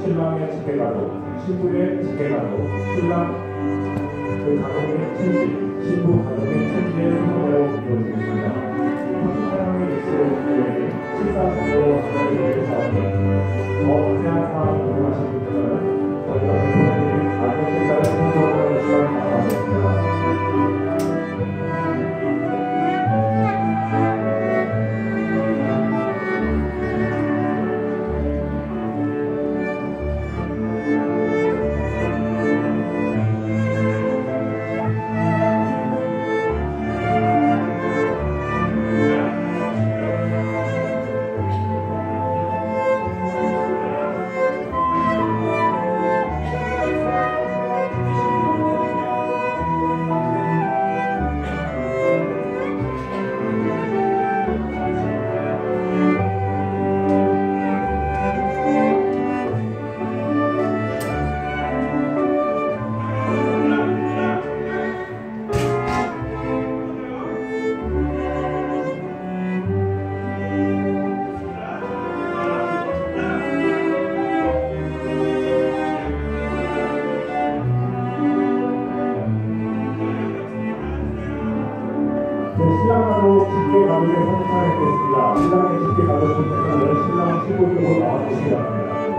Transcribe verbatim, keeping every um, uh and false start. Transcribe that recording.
신랑의 직계가족, 신부의 직계가족, 신랑 그 가족의 친지, 신부 가족의 친지의 순서대로 이루어지겠습니다. 한국 사랑의 입술을 실사 정보로 전달을 위해서 더 자세한 사항이 궁금하신 분들은 저희가 대표님이 안내 실사를 신청하는 시간을 마련하겠습니다. 신랑으로 직계 가족의 선창을 했겠습니다. 신랑의 직계 가족 중에서는 신랑 신부 쪽으로 나와주시기 바랍니다.